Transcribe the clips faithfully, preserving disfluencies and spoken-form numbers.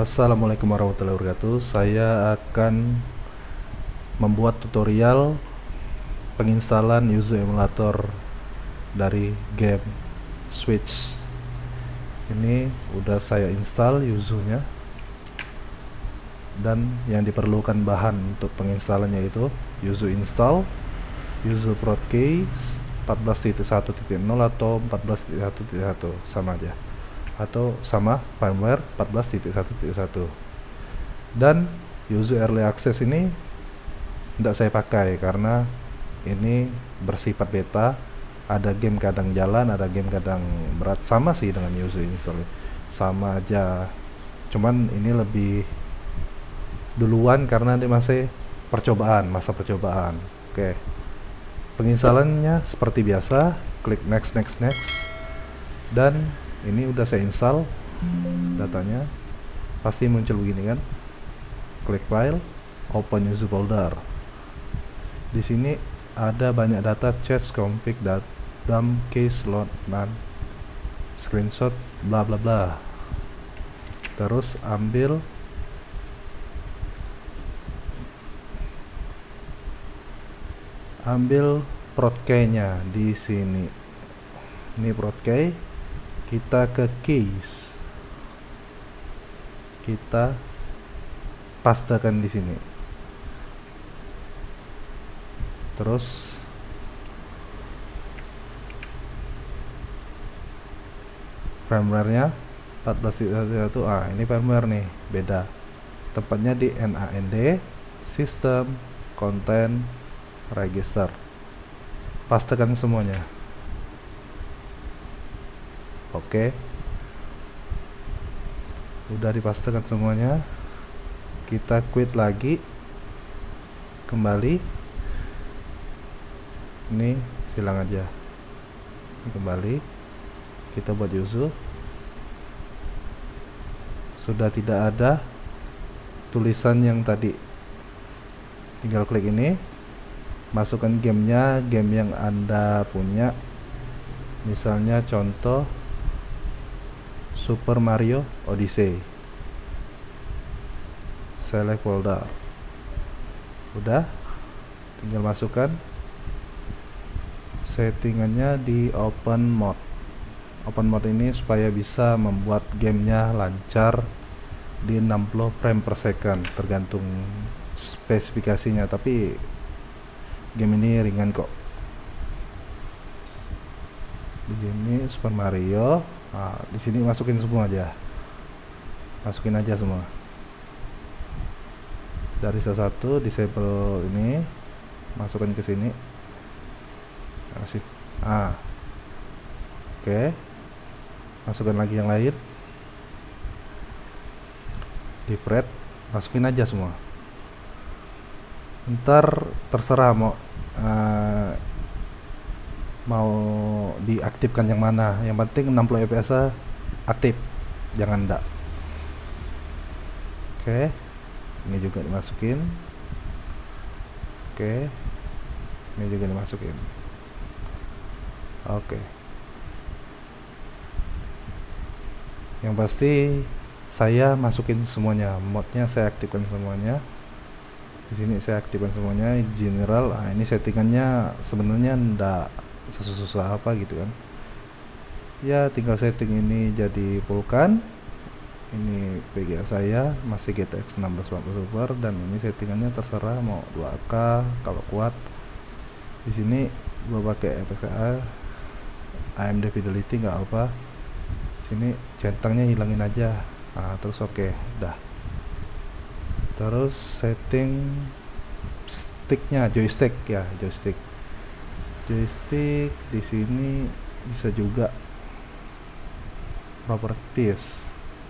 Assalamualaikum warahmatullahi wabarakatuh. Saya akan membuat tutorial penginstalan Yuzu emulator dari game Switch. Ini udah saya install Yuzunya, dan yang diperlukan bahan untuk penginstalannya itu Yuzu install, Yuzu Protcase empat belas titik satu titik nol atau empat belas titik satu titik satu sama aja, atau sama firmware empat belas titik satu titik satu. Dan Yuzu Early Access ini tidak saya pakai karena ini bersifat beta. Ada game kadang jalan, ada game kadang berat. Sama sih dengan Yuzu install, sama aja, cuman ini lebih duluan karena ini masih percobaan, masa percobaan. Oke, penginstalannya seperti biasa, klik next next next, dan ini udah saya install. Datanya pasti muncul begini kan, klik file, open Yuzu folder. Di sini ada banyak data, cache, config, datam, case, load, nan, screenshot, bla bla bla. Terus ambil ambil protkey-nya di sini. Ini protkey, kita ke case, kita pastekan di sini. Terus firmware-nya empat belas titik satu titik satu. Ah, ini firmware nih, beda. Tempatnya di NAND, sistem, konten, register. Pastekan semuanya. Oke. Udah dipastekan semuanya. Kita quit lagi. Kembali. Ini silang aja. Kembali. Kita buat Yuzu. Sudah tidak ada tulisan yang tadi. Tinggal klik ini. Masukkan gamenya, game yang Anda punya. Misalnya contoh Super Mario Odyssey. Select folder. Udah, tinggal masukkan. Settingannya di open mode. Open mode ini supaya bisa membuat gamenya lancar di enam puluh frame per second, tergantung spesifikasinya, tapi game ini ringan kok. Di sini Super Mario. Nah, di sini masukin semua aja. Masukin aja semua. Dari satu disable ini, masukkan ke sini. Kasih. Ah. Oke. Masukkan lagi yang lain. Di thread, masukin aja semua. Ntar terserah mau uh, mau diaktifkan yang mana. Yang penting enam puluh F P S aktif, jangan enggak. Oke, ini juga dimasukin. Oke, ini juga dimasukin. Oke, yang pasti saya masukin semuanya, modnya saya aktifkan semuanya. Di sini saya aktifkan semuanya, general. Nah, ini settingannya sebenarnya ndak susah-susah apa gitu kan. Ya, tinggal setting ini jadi Vulkan. Ini V G A saya masih G T X enam belas empat puluh Super, dan ini settingannya terserah mau dua K kalau kuat. Di sini gua pakai F X A A M D Fidelity nggak apa. Sini centangnya hilangin aja. Nah, terus oke, okay, udah. Terus setting sticknya, joystick ya, joystick. Joystick di sini bisa juga properties.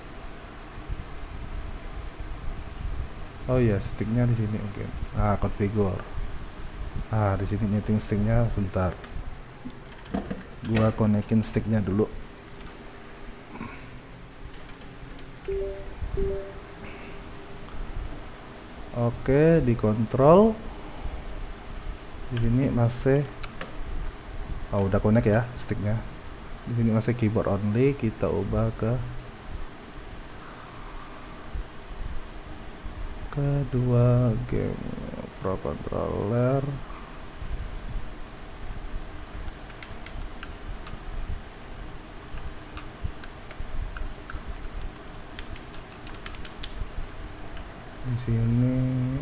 Oh iya, sticknya di sini mungkin. Ah, configure. Ah, di sini nyeting sticknya, bentar. Gua konekin sticknya dulu. Oke, dikontrol. Di sini masih, oh udah connect ya sticknya. Di sini masih keyboard only, kita ubah ke Kedua game Pro Controller. Di sini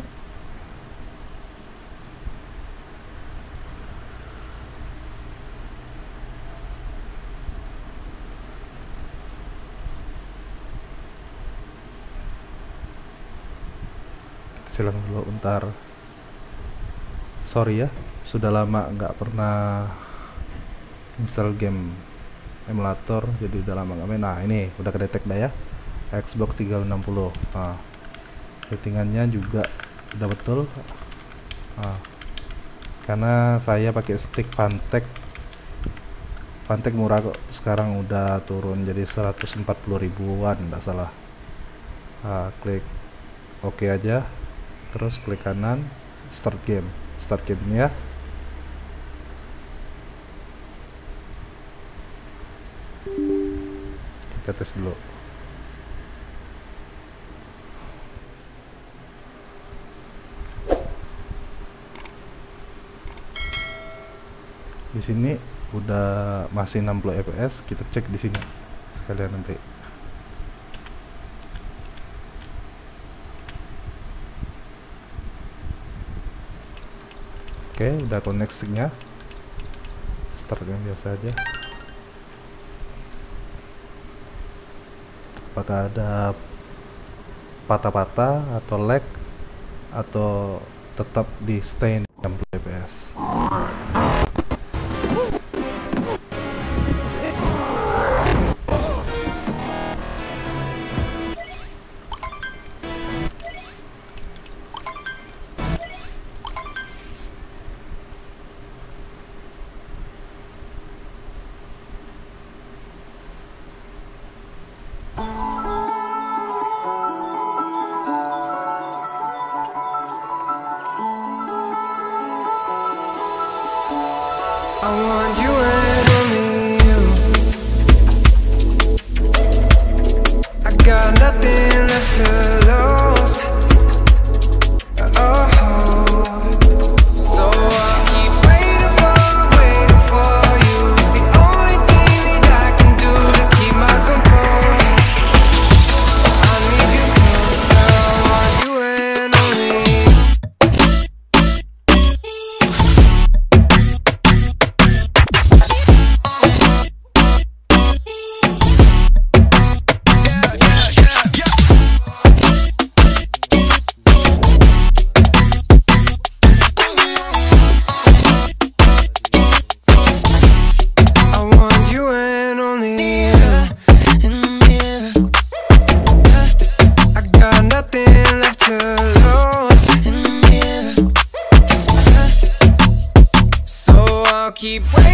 silang dulu bentar, sorry ya, sudah lama nggak pernah install game emulator, jadi udah lama nggak main. Nah ini udah kedetek dah ya, Xbox tiga enam puluh. Nah, settingannya juga udah betul. Nah, karena saya pakai stick Fanatec, Fanatec murah kok, sekarang udah turun jadi seratus empat puluh ribuan nggak salah. Nah, klik oke aja, terus klik kanan, start game, start game ya. Kita tes dulu. Di sini udah masih enam puluh F P S, kita cek di sini sekalian nanti. Oke, udah connect sticknya, start yang biasa aja. Apakah ada patah-patah atau lag atau tetap di stay enam puluh F P S? I want you and only you. I got nothing left to lose. Oh, so I'll keep waiting for, waiting for you. It's the only thing that I can do to keep my composure. I need you close. I want you and only you. Keep waiting.